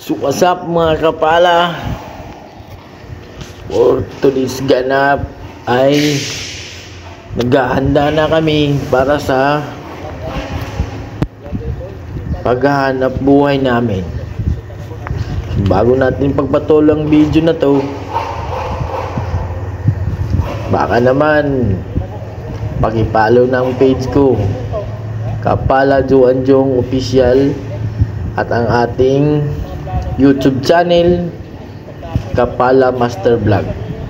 So what's up mga kapala? For today's ganap ay naghahanda na kami para sa paghahanap buhay namin. Bago natin pagpatuloy ang video na to, baka naman paki-follow ng page ko, Kapala Juanjong Official, at ang ating YouTube channel, Kapala Master Vlog.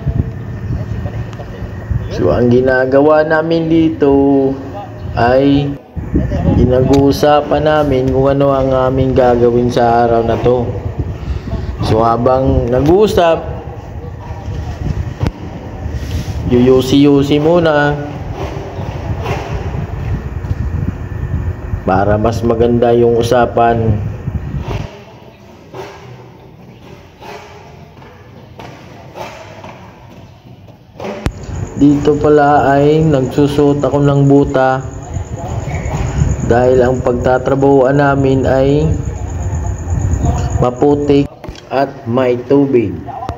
So ang ginagawa namin dito ay pinag-uusapan namin kung ano ang aming gagawin sa araw na to. So habang nag-uusap, yuyusi-yusi muna para mas maganda yung usapan. Dito pala ay nagsusuot ako ng buta dahil ang pagtatrabahoan namin ay maputik at may tubig.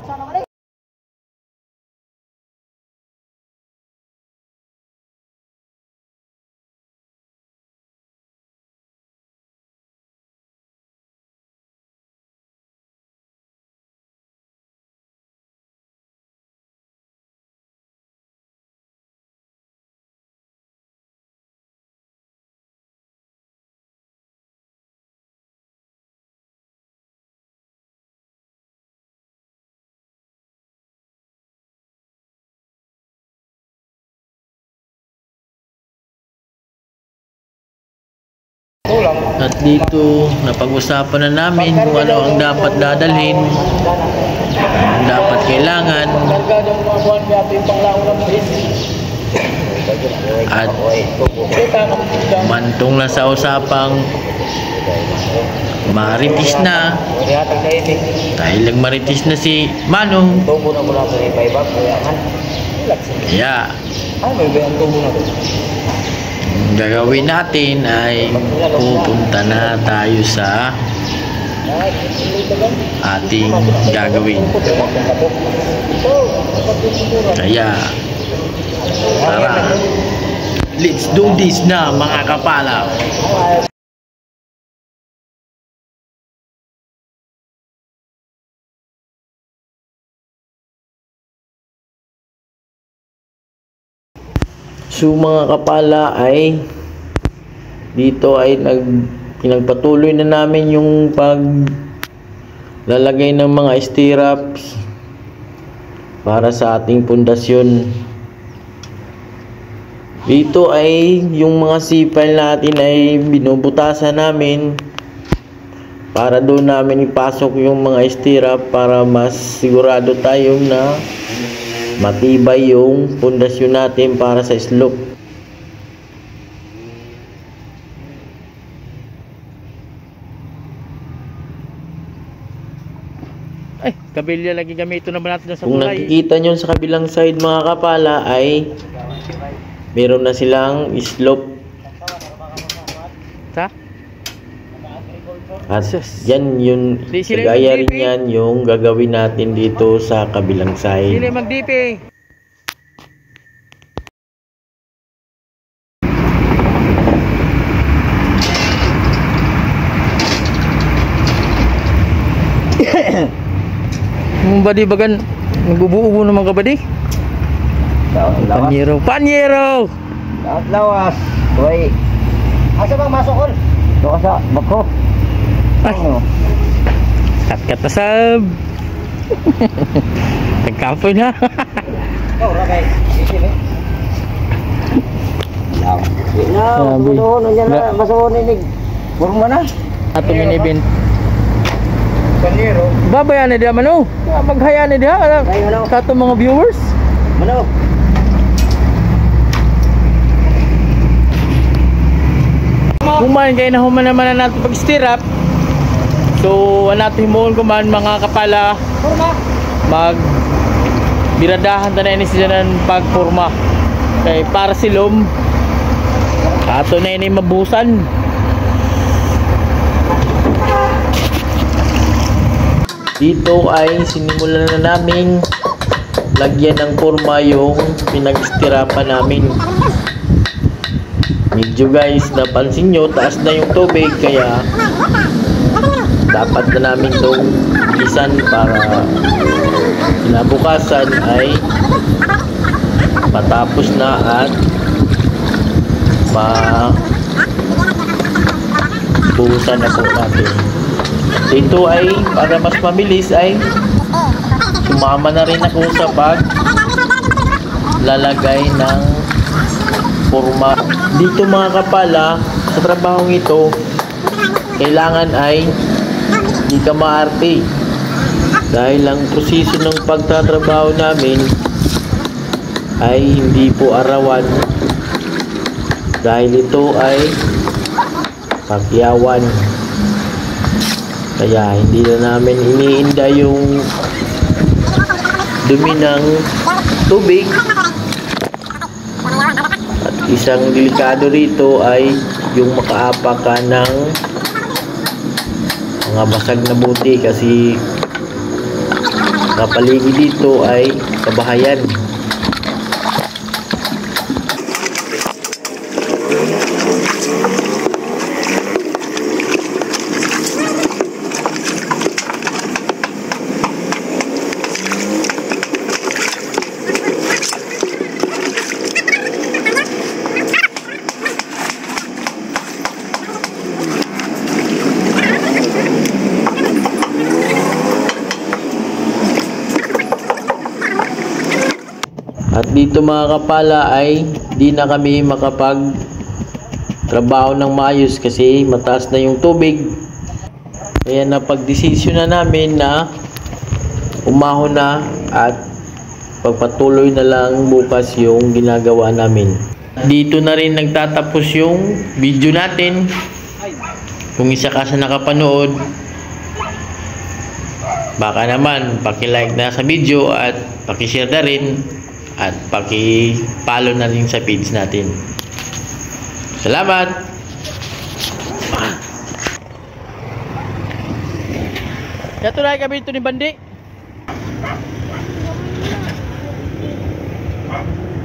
At dito napag-usapan na namin kung ano ang dapat dadalhin, ang dapat kailangan, at mantong na sa usapang maritis na, dahil lang maritis na si Manong. Kaya gagawin natin ay pupunta na tayo sa ating gagawin. Kaya tara, let's do this na mga kapala. So mga kapala ay dito ay pinagpatuloy na namin yung paglalagay ng mga stirrups para sa ating pundasyon. Dito ay yung mga sipal natin ay binubutasan namin para doon namin ipasok yung mga stirrup para mas sigurado tayong na matibay yung pundasyon natin para sa slope. Ay, kabilya lagi gamito naman natin sa Kung tulay. nakikita nyo sa kabilang side mga kapala ay meron na silang slope. Sa? At yan yun, kagaya rin yan yung gagawin natin dito sa kabilang side. Sila mag-DP. Mga badi bagan nagbubuo naman ka badi? Panyero, panyero! Lawas. Uy. Asa bang masok ko? Doon sa bako. Ay, kat-kat na sab. Nagkapoy na. Oh, rakay. Isin eh. Sabi. Nandiyan na, masawon inig. Purma na. Ato minibin. Paniro. Babayan na diya mano. Maghaya na diya. Kato mga viewers. Mano? Kumain kayo na human naman na natin pag-stirrup. So, natin himuon kumain mga kapala. Mag biradahan na ini sila ng pagporma. Kay para silom. Ato na ini mabusan. Dito ay sinimulan na namin lagyan ng forma yung pinag-istirapan namin. Medyo guys, napansin nyo, taas na yung tubig, kaya dapat na namin itong bilisan para kinabukasan ay matapos na at mabuhusan na po natin. Ito ay para mas mabilis ay sumama na rin ako sa lalagay ng forma. Dito mga kapala, sa trabahong ito, kailangan ay hindi ka maarte. Dahil ang proseso ng pagtatrabaho namin ay hindi po arawan. Dahil ito ay pagyawan. Kaya hindi na namin iniinda yung dumi ng tubig. At isang delikado rito ay yung makaapak ka ng mga basag na buti kasi kapaligid dito ay kabahayan. At dito mga kapala ay di na kami makapag trabaho ng maayos kasi mataas na yung tubig. Kaya napagdesisyon na namin na umahon na at pagpatuloy na lang bukas yung ginagawa namin. Dito na rin nagtatapos yung video natin. Kung isa ka sa nakapanood, baka naman paki-like na sa video at paki-share na rin at paki-follow na rin sa page natin. Salamat! Ito na kami ito ni Bandi.